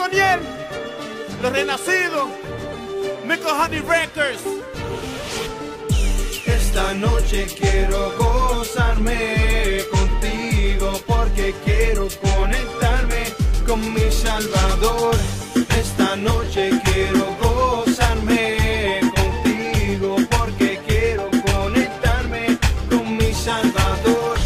Otoniel, Los Renacidos, Michael Honey Records. Esta noche quiero gozarme contigo porque quiero conectarme con mi Salvador. Esta noche quiero gozarme contigo porque quiero conectarme con mi Salvador.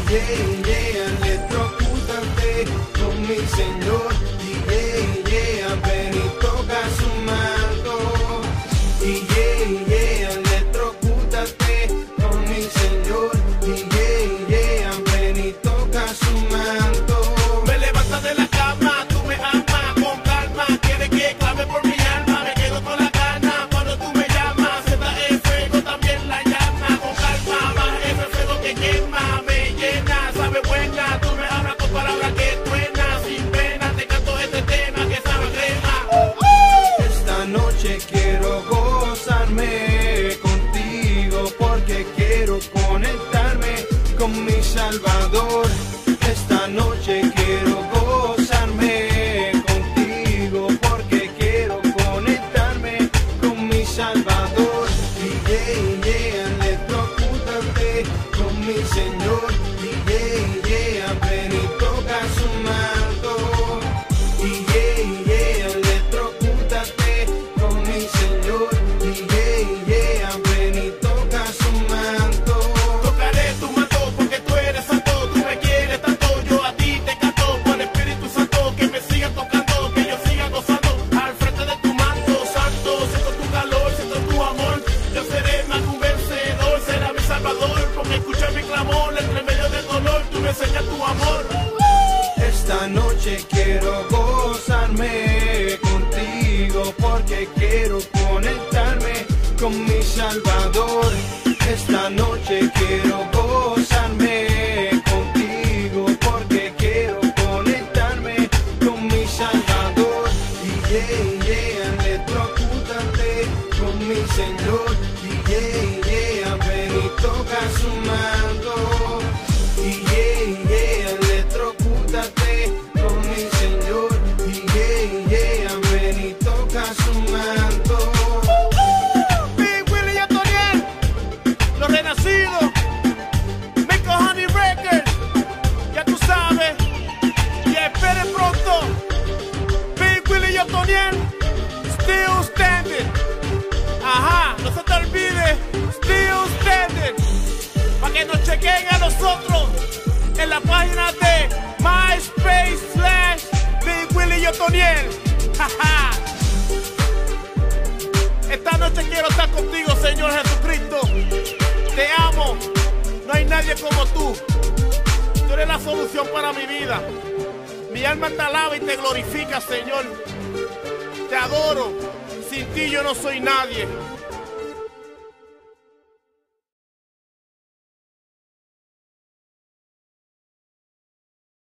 Electrocútate con mi Señor. Ven y toca su manto. Electrocútate con mi Señor. Ven y toca su manto. Me levanta de la cama, tú me amas con calma. Quiere que clame por mi alma, me quedo con la gana cuando tú me llamas. Esta es fuego, también la llama. Con calma, más ese fuego que quema, me llena, sabe buena. Tú me hablas con palabras que truenan. Sin pena te canto este tema que sabe crema. Esta noche quiero gozarme contigo porque quiero conectarme con mi Salvador. Esta noche quiero gozarme contigo porque quiero conectarme con mi Salvador. Electrocútate con mi Señor. Ven y toca su manto. Electrocútate con mi Señor. Ven y toca su manto. Tocaré tu manto porque tú eres santo, tú me quieres tanto, yo a ti te canto por el Espíritu Santo, que me siga tocando, que yo siga gozando al frente de tu manto santo. Siento tu calor, siento tu amor, yo seré más que un vencedor, será mi Salvador, porque escucha mi clamor, entre medio del dolor, tú me enseñas tu amor. Esta noche quiero gozarme contigo porque quiero conectarme con mi Salvador. Esta noche quiero gozarme contigo porque quiero conectarme con mi Salvador. Electrocútate con mi Señor. Ven y toca su manto. Electrocútate con mi Señor. Ven y toca su manto. Big Willie y Otoniel, Los Renacidos, Michael Honey Records, ya tú sabes, y esperen pronto. Big Willie y Otoniel, Still Standing. Ajá, no se te olvide, Still Standing. Para que nos chequen a nosotros en la página de MySpace/Big Willie y Otoniel. Jaja. Esta noche quiero estar contigo, Señor Jesucristo. Te amo. No hay nadie como tú. Tú eres la solución para mi vida. Mi alma te alaba y te glorifica, Señor. Te adoro. Sin ti yo no soy nadie.